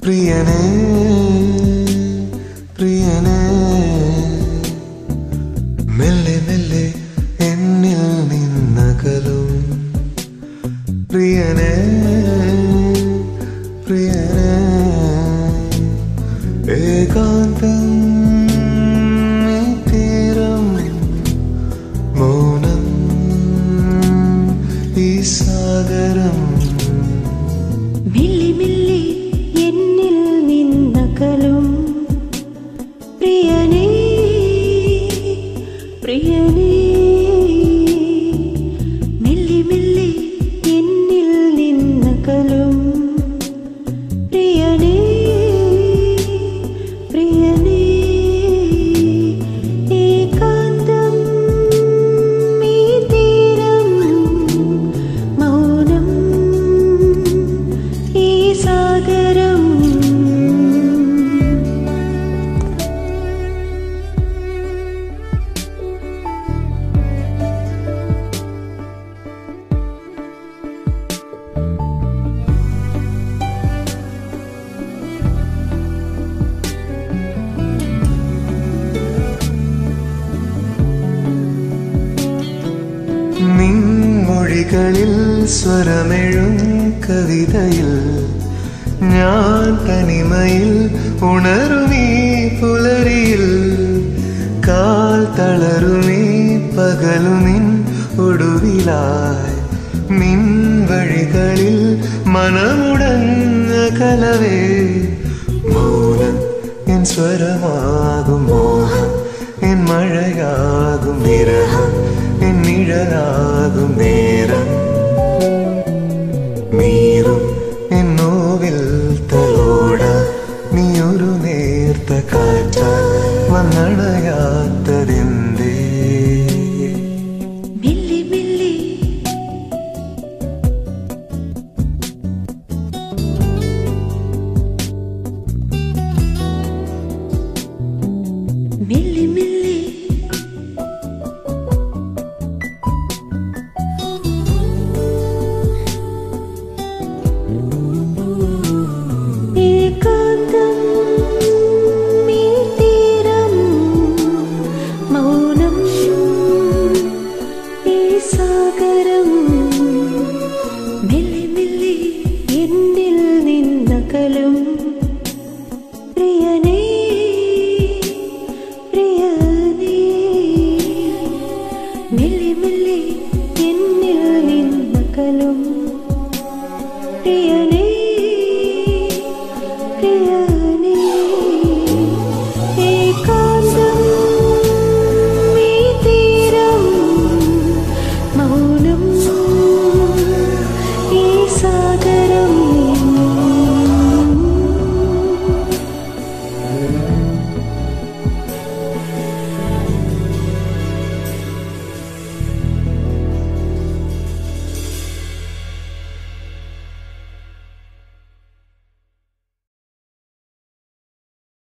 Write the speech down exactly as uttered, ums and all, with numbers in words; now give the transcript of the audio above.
പ്രിയനേ പ്രിയനേ മെല്ലെ മെല്ലെ എന്നിൽ നിന്നകലും പ്രിയനേ പ്രിയനേ ഏകാന്തം ഈ തീരം മൗനം ഈ സാഗരം മില്ലി മില്ലി എന്നിൽ നിന്നകലും പ്രിയനേ പ്രിയനേ മില്ലി മില്ലി എന്നിൽ നിന്നകലും പ്രിയനേ പ്രിയനേ ഏകാന്തം ഈ തീരം മൗനം ഈ സാഗരം നിൻമൊഴികളിൽ സ്വരമെഴും കവിതയിൽ ഞാൻ തനിമയിൽ ഉണരുമീ പുലരിയിൽ കാൽ തളരുമീ പകലുമിൻ ഒടുവിലായി നിൻ വഴികളിൽ മനമുടഞ്ഞ കലവേ മൗനം എൻ സ്വരമാകും മോഹം എൻ മഴയാകും വിരഹം എൻ നിഴലാകും നേരം നീറും എന്നോവിൽ തലോട നീ ഒരു നേർത്ത കാറ്റ വന്നണയാത്തതെന്തേ മില്ലി മില്ലി മില്ലി മില്ലി ഏകാന്തം ഈ തീരം മൗനം ഈ സാഗരം മില്ലി മില്ലി എന്നിൽ നിന്നകലും പ്രിയനേ പ്രിയനേ മില്ലി മില്ലി എന്നിൽ നിന്നകലും